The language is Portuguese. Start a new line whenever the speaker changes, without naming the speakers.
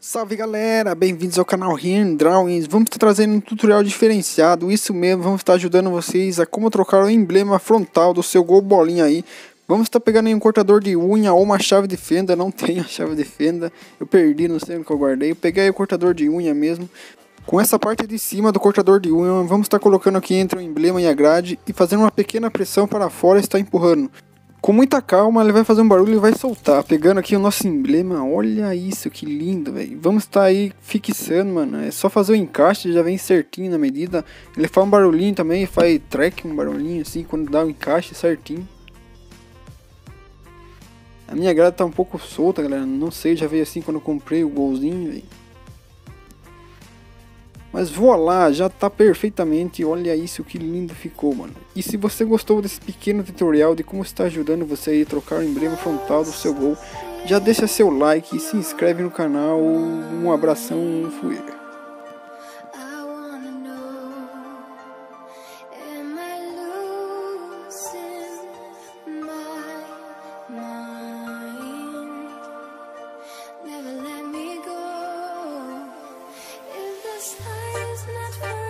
Salve galera, bem-vindos ao canal Here Drawings. Vamos estar trazendo um tutorial diferenciado, isso mesmo, vamos estar ajudando vocês a como trocar o emblema frontal do seu Gol Bolinha aí. Vamos estar pegando aí um cortador de unha ou uma chave de fenda, não tenho a chave de fenda, eu perdi, não sei onde que eu guardei. Eu peguei aí o cortador de unha mesmo. Com essa parte de cima do cortador de unha, vamos estar colocando aqui entre o emblema e a grade e fazendo uma pequena pressão para fora e estar empurrando. Com muita calma, ele vai fazer um barulho e vai soltar, pegando aqui o nosso emblema. Olha isso, que lindo, velho. Vamos estar aí fixando, mano. É só fazer o encaixe, já vem certinho na medida. Ele faz um barulhinho também, faz track, um barulhinho assim, quando dá o encaixe certinho. A minha grade tá um pouco solta, galera. Não sei, já veio assim quando eu comprei o golzinho, velho. Mas voilá, já tá perfeitamente, olha isso que lindo ficou, mano. E se você gostou desse pequeno tutorial de como está ajudando você aí a trocar o emblema frontal do seu Gol, já deixa seu like e se inscreve no canal. Um abração, fui.
It's not